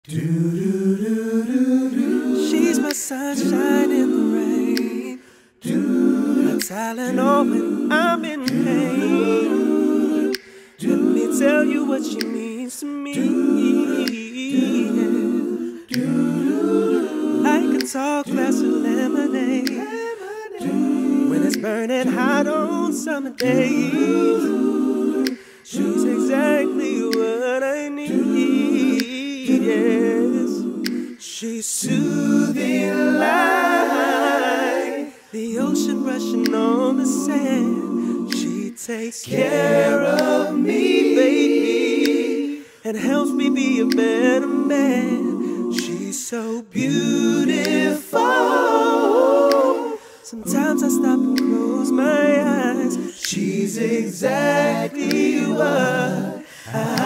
She's my sunshine in the rain, my Tylenol when I'm in pain. Let me tell you what she means to me. Like a tall glass of lemonade when it's burning hot on summer days. She's exactly what I need, yes. She's soothing like the ocean rushing on the sand. She takes care of me, baby, and helps me be a better man. She's so beautiful. Sometimes I stop and close my eyes. She's exactly what I